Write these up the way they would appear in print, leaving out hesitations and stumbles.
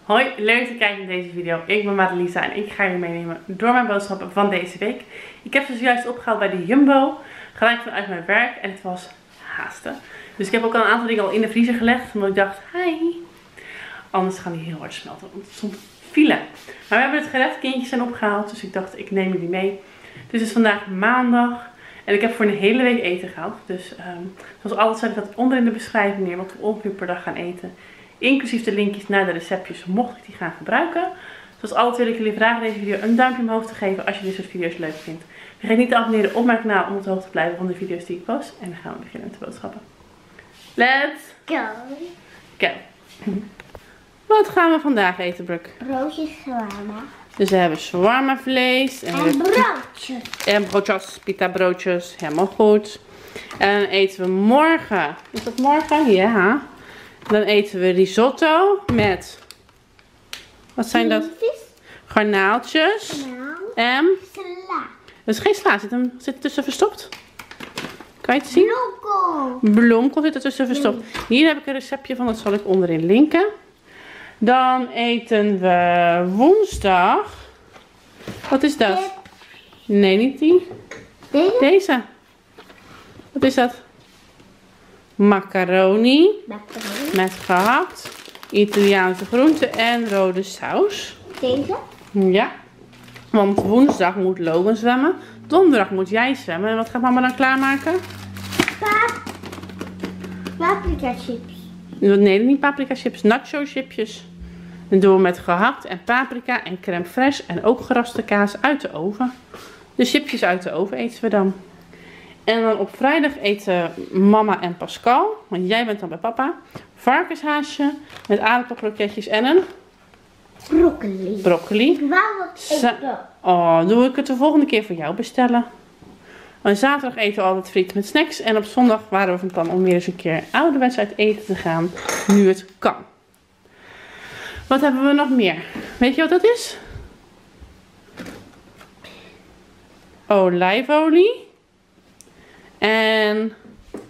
Hoi, leuk dat je kijkt naar deze video. Ik ben Madelisa en ik ga je meenemen door mijn boodschappen van deze week. Ik heb ze zojuist opgehaald bij de Jumbo, gelijk vanuit mijn werk en het was haasten. Dus ik heb ook al een aantal dingen al in de vriezer gelegd, omdat ik dacht, hi, anders gaan die heel hard smelten, want het stond file. Maar we hebben het gered, kindjes zijn opgehaald, dus ik dacht, ik neem jullie mee. Dus het is vandaag maandag en ik heb voor een hele week eten gehaald. Dus zoals altijd zet ik dat onder in de beschrijving neer, wat we ongeveer per dag gaan eten. Inclusief de linkjes naar de receptjes, mocht ik die gaan gebruiken. Zoals altijd wil ik jullie vragen deze video een duimpje omhoog te geven als je dit soort video's leuk vindt. Vergeet niet te abonneren op mijn kanaal om op de hoogte te blijven van de video's die ik post. En dan gaan we beginnen met de boodschappen. Let's go! Go! Wat gaan we vandaag eten, Brooke? Broodjes shawarma. Dus we hebben shawarma vlees. En broodjes. En broodjes, pita broodjes. Helemaal goed. En dan eten we morgen. Is dat morgen? Ja. Dan eten we risotto met, wat zijn dat? Garnaaltjes. En Sla. dat is geen sla, zit er tussen verstopt? Kan je het zien? Bloemkool. Bloemkool zit er tussen verstopt. Hier heb ik een receptje van, dat zal ik onderin linken. Dan eten we woensdag. Wat is dat? Nee, niet die. Deze. Wat is dat? Macaroni met gehakt, Italiaanse groenten en rode saus. Deze? Ja, want woensdag moet Logan zwemmen, donderdag moet jij zwemmen. En wat gaat mama dan klaarmaken? Paprika chips. Nee, niet paprika chips, nacho chipjes. Dat doen we met gehakt en paprika en crème fraîche en ook geraste kaas uit de oven. De chipjes uit de oven eten we dan. En dan op vrijdag eten mama en Pascal, want jij bent dan bij papa, varkenshaasje met aardappelkroketjes en een broccoli. Ik wou wat eten. Oh, doe ik het de volgende keer voor jou bestellen. En zaterdag eten we altijd friet met snacks. En op zondag waren we van plan om weer eens een keer ouderwets uit eten te gaan, nu het kan. Wat hebben we nog meer? Weet je wat dat is? Olijfolie. En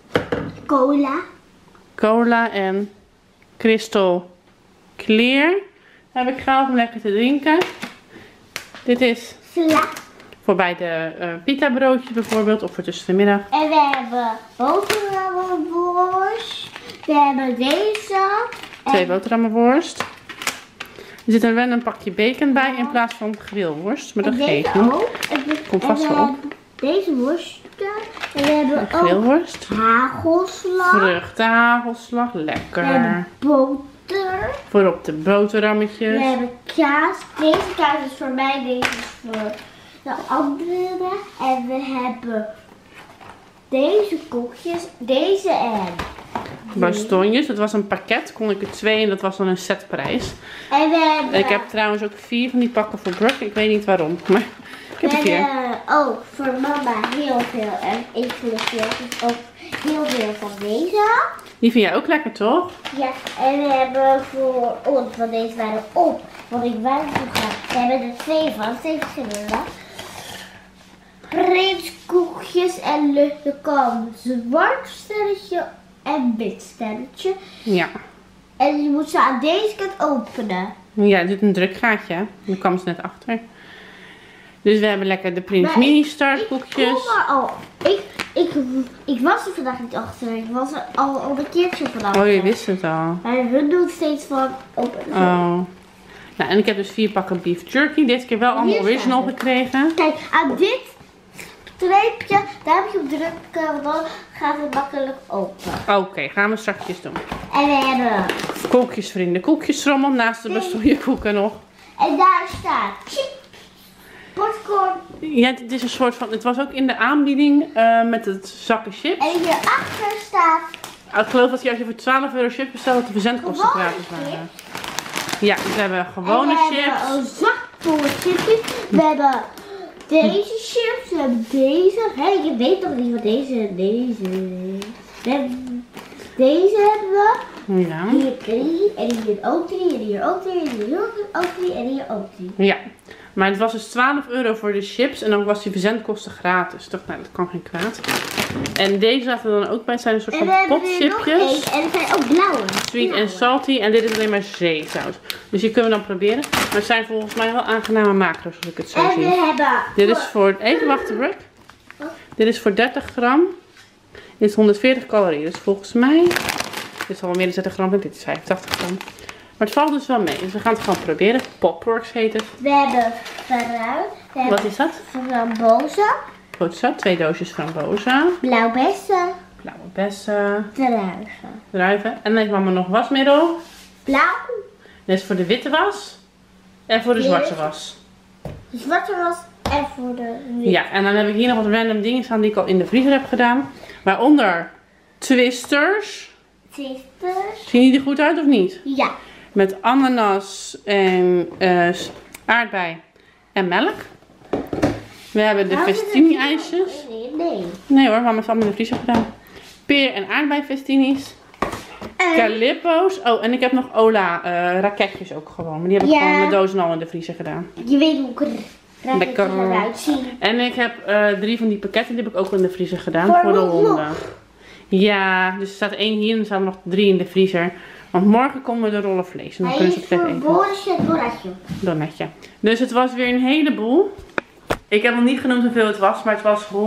cola en Crystal Clear heb ik gehaald om lekker te drinken. Dit is voor bij de pita broodjes bijvoorbeeld, of voor tussen de middag. En we hebben boterhammenworst. We hebben deze. 2 boterhammenworst. Er zit een random pakje bacon bij in plaats van grillworst, maar dat geeft niet. Komt vast wel op. Deze worsten. En we hebben grillworst. Hagelslag. Vruchtenhagelslag. Lekker. We hebben boter. Voor op de boterhammetjes. We hebben kaas. Deze kaas is voor mij. Deze is voor de andere. En we hebben deze koekjes. Deze en bastonjes. Dat was een pakket. Kon ik er 2 en dat was dan een setprijs. En we hebben... Ik heb trouwens ook 4 van die pakken voor Brooke. Ik weet niet waarom. Maar ik heb er 4. Ook voor mama heel veel. En ik vind dus ook heel veel van deze. Die vind jij ook lekker, toch? Ja. En we hebben voor ons, want deze waren op. Want ik wou toe gaan. We hebben er 2 van. 2 verschillende. Reepskoekjes en luchte kan. Zwart sterretje en wit sterretje. Ja. En je moet ze aan deze kant openen. Ja, het doet een drukgaatje. Hè? Daar kwam ze net achter. Dus we hebben lekker de Prins Mini startkoekjes. Ik was er vandaag niet achter. Ik was er al een keertje vandaag. Oh, je wist het al. Maar hun doet steeds van open. Oh. Nou, en ik heb dus 4 pakken beef jerky. Dit keer wel allemaal original gekregen. Kijk, aan dit streepje, daar heb je op drukken, want dan gaat het makkelijk open. Oké, gaan we straks doen. En we hebben koekjesvrienden, koekjesrommel naast de bastonjekoeken nog. En daar staat chip, popcorn. Ja, het is een soort van, het was ook in de aanbieding met het zakken chips. En hierachter staat... Ik geloof dat als je voor 12 euro chips bestelt, dat de verzendkosten gratis waren. Ja, dus we hebben gewone chips. We hebben een zak vol chipjes. We hebben deze chips, we hebben deze. Hé, je weet toch niet wat deze. Deze hebben we. Ja. Hier 3 en hier ook 3 en hier ook 3 en hier ook 3 en hier ook 3. Ja. Maar het was dus 12 euro voor de chips en dan was die verzendkosten gratis. Ik dacht, nou, dat kan geen kwaad. En deze zaten er dan ook bij. Het zijn een soort van potchipjes. En er zijn ook blauwe. Sweet en salty. En dit is alleen maar zeezout. Dus die kunnen we dan proberen. Maar het zijn volgens mij wel aangename macro's als ik het zo zie. En we hebben... Dit is voor... Even wachten, Brooke. Dit is voor 30 gram. Dit is 140 calorieën. Dus volgens mij... Dit is al meer dan 30 gram. En dit is 85 gram. Maar het valt dus wel mee. Dus we gaan het gewoon proberen. Popworks heet het. We hebben fruit. Wat is dat? Frambozen. Goed zo. 2 doosjes frambozen. Blauwbessen. Blauwe bessen. Druiven. Druiven. En dan heeft mama nog wasmiddel. Blauw. Dit is voor de witte was. En voor de zwarte was. De zwarte was en voor de witte. Ja, en dan heb ik hier nog wat random dingen staan die ik al in de vriezer heb gedaan. Waaronder twisters. Twisters. Zien die er goed uit of niet? Ja. Met ananas en aardbei en melk. We hebben de festini ijsjes. Nee. Nee hoor, mama heeft allemaal in de vriezer gedaan. Peer en aardbei festini's. Calippo's. Oh, en ik heb nog Ola raketjes ook gewoon. Maar die heb ik gewoon met dozen al in de vriezer gedaan. Je weet hoe Lekker. eruit zien. En ik heb 3 van die pakketten, die heb ik ook in de vriezer gedaan voor de honden. Ja, dus er staat 1 hier en er staan er nog 3 in de vriezer. Want morgen komen de rollen vlees en dan kunnen ze het vet eten. Donetje. Dus het was weer een heleboel. Ik heb nog niet genoemd hoeveel het was, maar het was 156,30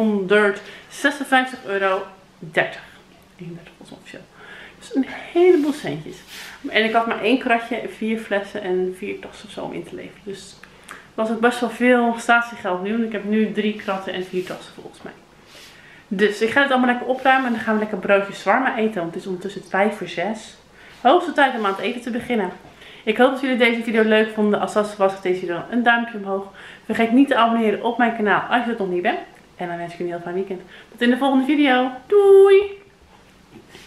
euro. 31 was officieel. Dus een heleboel centjes. En ik had maar 1 kratje, 4 flessen en 4 tassen of zo om in te leveren. Dus het was ook best wel veel statiegeld nu. Ik heb nu 3 kratten en 4 tassen volgens mij. Dus ik ga het allemaal lekker opruimen en dan gaan we lekker broodjes shawarma eten. Want het is ondertussen 5:06. Hoogste tijd om aan het eten te beginnen. Ik hoop dat jullie deze video leuk vonden. Als dat zo was, geef deze video een duimpje omhoog. Vergeet niet te abonneren op mijn kanaal als je dat nog niet bent. En dan wens ik jullie een heel fijn weekend. Tot in de volgende video. Doei!